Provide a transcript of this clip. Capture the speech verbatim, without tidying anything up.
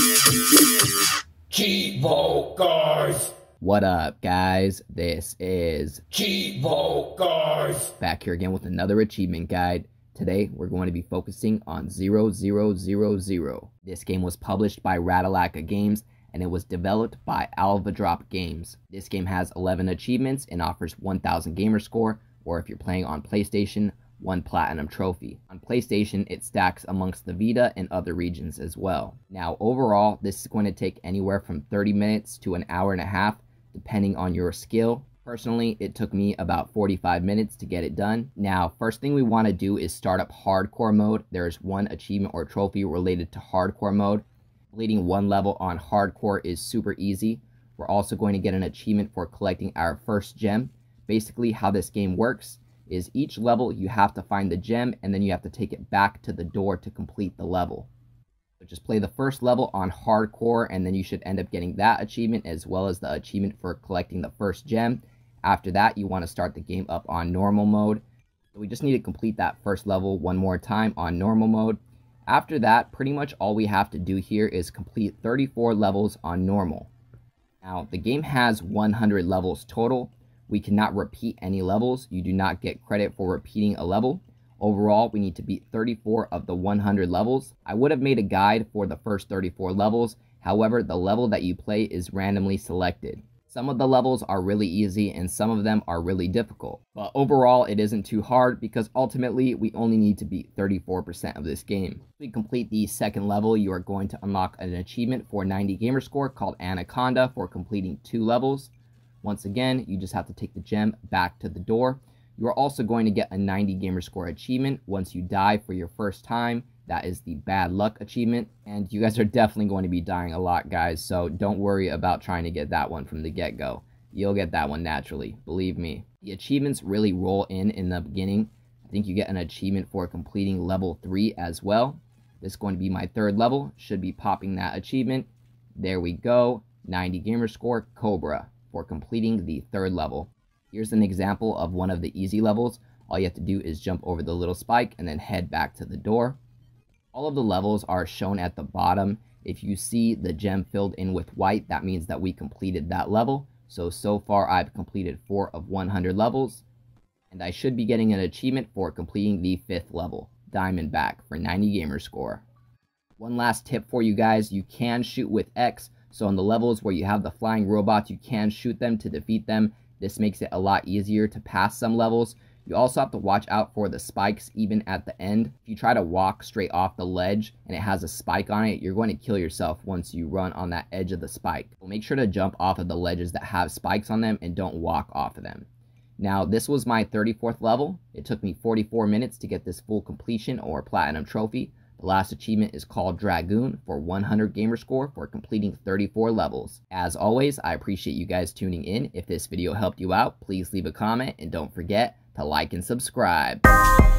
Cheat-Vote Guys! What up, guys? This is Cheat-Vote Guys! Back here again with another achievement guide. Today, we're going to be focusing on zero zero zero zero. This game was published by Ratalaika Games, and it was developed by Alvadrop Games. This game has eleven achievements and offers one thousand gamer score, or if you're playing on PlayStation, one platinum trophy. On PlayStation, it stacks amongst the Vita and other regions as well. Now, overall, this is going to take anywhere from thirty minutes to an hour and a half, depending on your skill. Personally, it took me about forty-five minutes to get it done. Now, first thing we want to do is start up hardcore mode. There is one achievement or trophy related to hardcore mode. Completing one level on hardcore is super easy. We're also going to get an achievement for collecting our first gem. Basically, how this game works is each level you have to find the gem and then you have to take it back to the door to complete the level. So just play the first level on hardcore and then you should end up getting that achievement as well as the achievement for collecting the first gem. After that, you want to start the game up on normal mode. So we just need to complete that first level one more time on normal mode. After that, pretty much all we have to do here is complete thirty-four levels on normal. Now, the game has one hundred levels total. We cannot repeat any levels. You do not get credit for repeating a level. Overall, we need to beat thirty-four of the one hundred levels. I would have made a guide for the first thirty-four levels. However, the level that you play is randomly selected. Some of the levels are really easy and some of them are really difficult. But overall, it isn't too hard because ultimately we only need to beat thirty-four percent of this game. If we complete the second level, you are going to unlock an achievement for ninety gamer score called Anaconda for completing two levels. Once again, you just have to take the gem back to the door. You are also going to get a ninety gamer score achievement once you die for your first time. That is the bad luck achievement, and you guys are definitely going to be dying a lot, guys, so don't worry about trying to get that one from the get-go. You'll get that one naturally, believe me. The achievements really roll in in the beginning. I think you get an achievement for completing level three as well. This is going to be my third level, should be popping that achievement. There we go, ninety gamer score, Cobra, for completing the third level. Here's an example of one of the easy levels. All you have to do is jump over the little spike and then head back to the door. All of the levels are shown at the bottom. If you see the gem filled in with white, that means that we completed that level. So, so far I've completed four of one hundred levels. And I should be getting an achievement for completing the fifth level, Diamondback, for ninety gamer score. One last tip for you guys, you can shoot with X. So on the levels where you have the flying robots, you can shoot them to defeat them. This makes it a lot easier to pass some levels. You also have to watch out for the spikes even at the end. If you try to walk straight off the ledge and it has a spike on it, you're going to kill yourself once you run on that edge of the spike. So make sure to jump off of the ledges that have spikes on them and don't walk off of them. Now, this was my thirty-fourth level. It took me forty-four minutes to get this full completion or platinum trophy. The last achievement is called Dragoon for one hundred gamer score for completing thirty-four levels. As always, I appreciate you guys tuning in. If this video helped you out, please leave a comment and don't forget to like and subscribe.